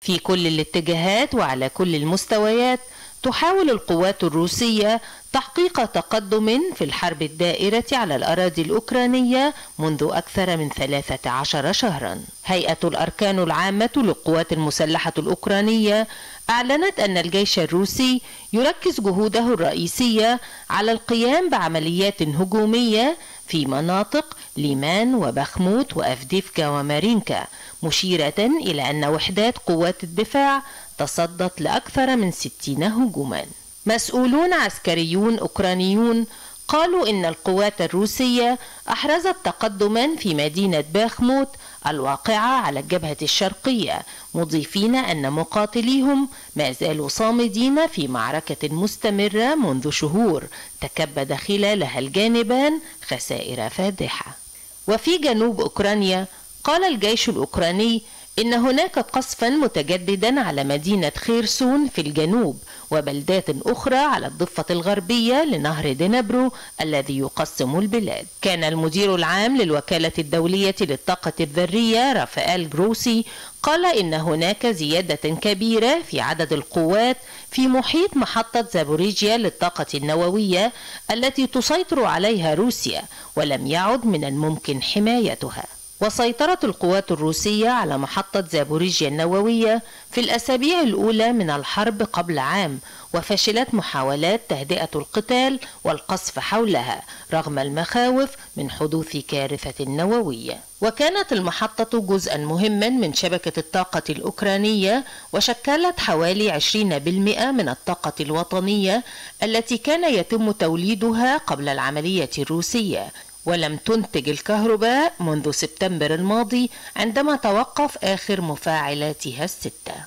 في كل الاتجاهات وعلى كل المستويات تحاول القوات الروسية تحقيق تقدم في الحرب الدائرة على الأراضي الأوكرانية منذ أكثر من 13 شهرا. هيئة الأركان العامة للقوات المسلحة الأوكرانية أعلنت أن الجيش الروسي يركز جهوده الرئيسية على القيام بعمليات هجومية في مناطق ليمان وبخموت وأفديفكا ومارينكا، مشيرة إلى أن وحدات قوات الدفاع تصدت لأكثر من 60 هجوما. مسؤولون عسكريون أوكرانيون قالوا إن القوات الروسية أحرزت تقدما في مدينة باخموت الواقعة على الجبهة الشرقية، مضيفين أن مقاتليهم ما زالوا صامدين في معركة مستمرة منذ شهور تكبد خلالها الجانبان خسائر فادحة. وفي جنوب أوكرانيا قال الجيش الأوكراني إن هناك قصفا متجددا على مدينة خيرسون في الجنوب وبلدات أخرى على الضفة الغربية لنهر دنبرو الذي يقسم البلاد. كان المدير العام للوكالة الدولية للطاقة الذرية رافائيل جروسي قال إن هناك زيادة كبيرة في عدد القوات في محيط محطة زابوريجيا للطاقة النووية التي تسيطر عليها روسيا، ولم يعد من الممكن حمايتها. وسيطرت القوات الروسية على محطة زابوريجيا النووية في الأسابيع الأولى من الحرب قبل عام، وفشلت محاولات تهدئة القتال والقصف حولها رغم المخاوف من حدوث كارثة نووية. وكانت المحطة جزءا مهما من شبكة الطاقة الأوكرانية، وشكلت حوالي 20% من الطاقة الوطنية التي كان يتم توليدها قبل العملية الروسية، ولم تنتج الكهرباء منذ سبتمبر الماضي عندما توقف آخر مفاعلاتها الستة.